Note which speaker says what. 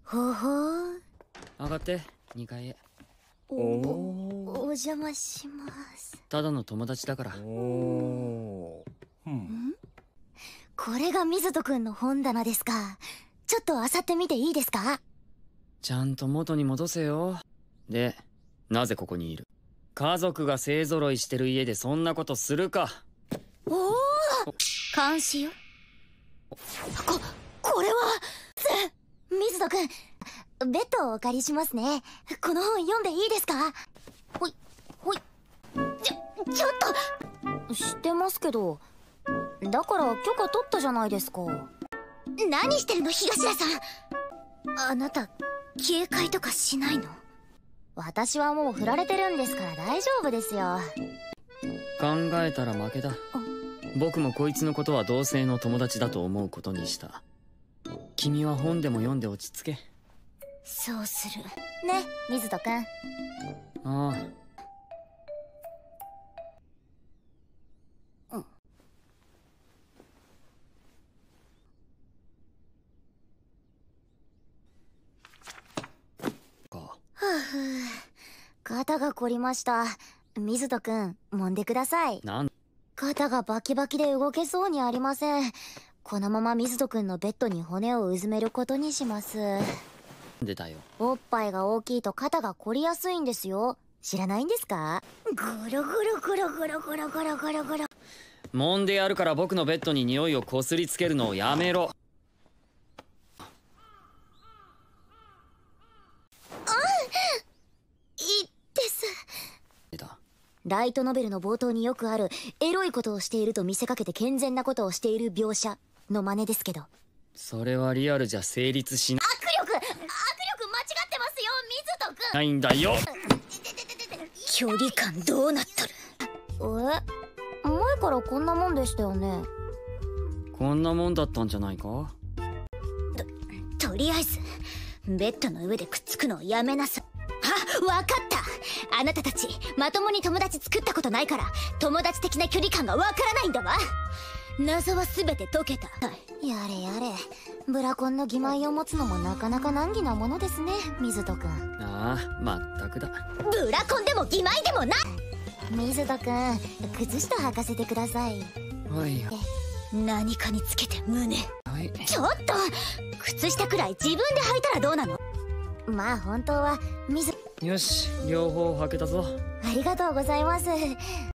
Speaker 1: ほほう。
Speaker 2: 上がって、2階へ。
Speaker 1: お邪魔します。
Speaker 2: ただの友達だから。
Speaker 1: これが水戸くんの本棚ですか。ちょっと漁ってみていいですか？
Speaker 2: ちゃんと元に戻せよ。で、なぜここにいる？家族が勢ぞろいしてる家でそんなことするか。
Speaker 1: おお、監視よ。これは水戸くん、ベッドをお借りしますね。この本読んでいいですか？ほいちょっと知ってますけど、だから許可取ったじゃないですか。何してるの東田さん。あなた警戒とかしないの？私はもう振られてるんですから大丈夫ですよ。
Speaker 2: 考えたら負けだ。僕もこいつのことは同性の友達だと思うことにした。君は本でも読んで落ち着け。
Speaker 1: そうするね、水戸くん。
Speaker 2: ああ。
Speaker 1: 肩が凝りました。水戸くん、揉んでください。肩がバキバキで動けそうにありません。このまま水戸くんのベッドに骨をうずめることにします。
Speaker 2: 出たよ。
Speaker 1: おっぱいが大きいと肩が凝りやすいんですよ。知らないんですか？ぐるぐるぐるぐるぐるぐるぐるぐる。
Speaker 2: 揉んでやるから僕のベッドに匂いをこすりつけるのをやめろ。
Speaker 1: ライトノベルの冒頭によくあるエロいことをしていると見せかけて健全なことをしている描写の真似ですけど。
Speaker 2: それはリアルじゃ成立しない。
Speaker 1: 握力間違ってますよ水戸くん。
Speaker 2: ないんだよ。
Speaker 1: 距離感どうなっとる？前からこんなもんでしたよね。
Speaker 2: こんなもんだったんじゃないか？
Speaker 1: とりあえずベッドの上でくっつくのをやめなさい。あ、わかった。あなたたちまともに友達作ったことないから友達的な距離感がわからないんだわ。謎は全て解けた。やれやれ、ブラコンの欺瞞を持つのもなかなか難儀なものですね水戸くん。
Speaker 2: ああ、まったくだ。
Speaker 1: ブラコンでも欺瞞でもない。水戸くん、靴下履かせてください。
Speaker 2: はい。
Speaker 1: 何かにつけて胸。
Speaker 2: はい。
Speaker 1: ちょっと靴下くらい自分で履いたらどうなの？まあ本当は
Speaker 2: よし、両方履けたぞ。
Speaker 1: ありがとうございます。